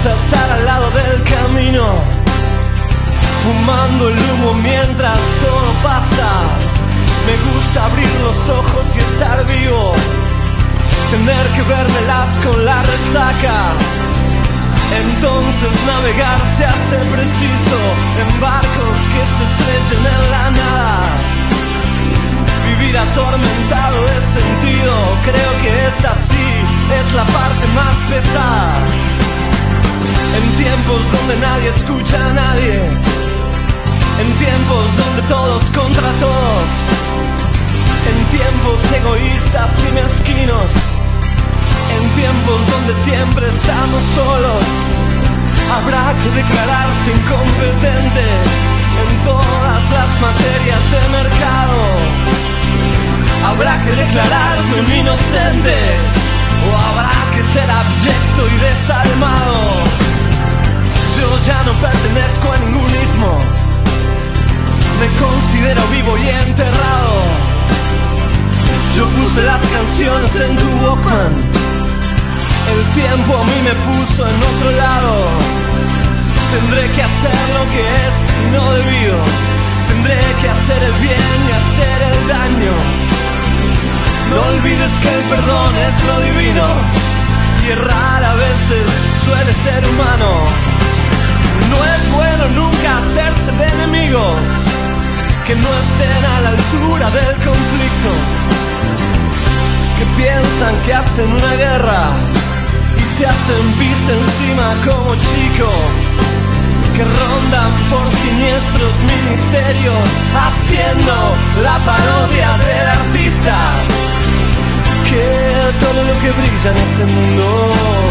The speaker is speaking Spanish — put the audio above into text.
gusta estar al lado del camino, fumando el humo mientras todo pasa. Me gusta abrir los ojos y estar vivo, tener que vérmelas con la resaca. Entonces navegar se hace preciso en barcos que se estrellen en la nada. Vivir atormentado es sentido, creo que esta sí es la parte más pesada. En tiempos donde nadie escucha a nadie, en tiempos donde todos contra todos, en tiempos egoístas y mezquinos, en tiempos donde siempre estamos solos, habrá que declararse incompetente en todas las materias de mercado. Habrá que declararse un inocente, o habrá que ser abyecto y desalmado. Yo ya no pertenezco a ningún ismo, me considero vivo y enterrado. Yo puse las canciones en tu Walkman, el tiempo a mí me puso en otro lado. Tendré que hacer lo que es y no debido, tendré que hacer el bien y hacer el daño. No olvides que el perdón es lo divino, y errar a veces suele ser humano. No es bueno nunca hacerse de enemigos que no estén a la altura del conflicto, que piensan que hacen una guerra y se hacen pis encima como chicos, que rondan por siniestros ministerios haciendo la parodia del artista. Que todo lo que brilla en este mundo